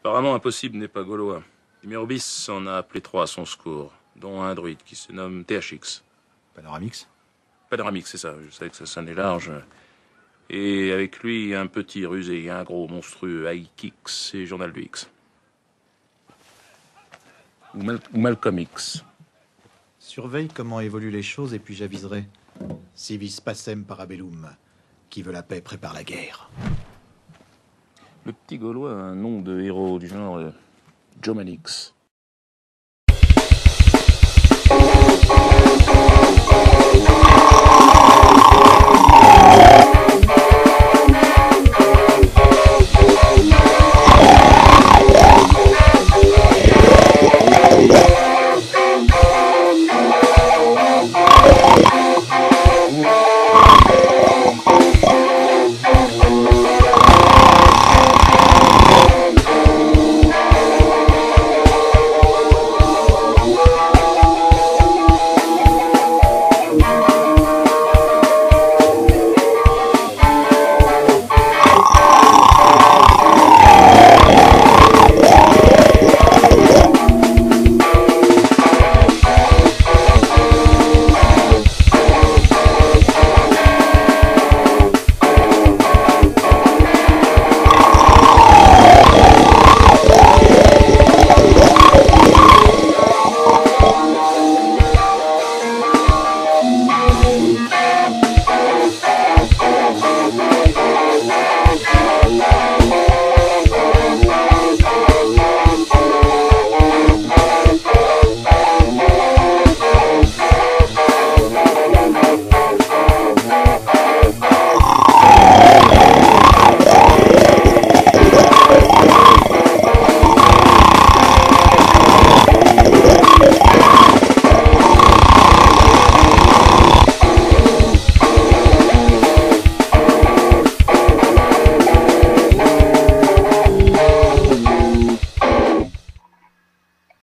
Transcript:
Apparemment, impossible n'est pas gaulois. Murbis en a appelé 3 à son secours, dont un druide qui se nomme THX. Panoramix? Panoramix, c'est ça. Je sais que ça sonnait large. Et avec lui, un petit rusé, un gros monstrueux, Aikix et Journal du X. Ou Malcolm X. Surveille comment évoluent les choses et puis j'aviserai. Civis pacem parabellum. Qui veut la paix prépare la guerre. Le petit Gaulois a un nom de héros du genre Jomanix.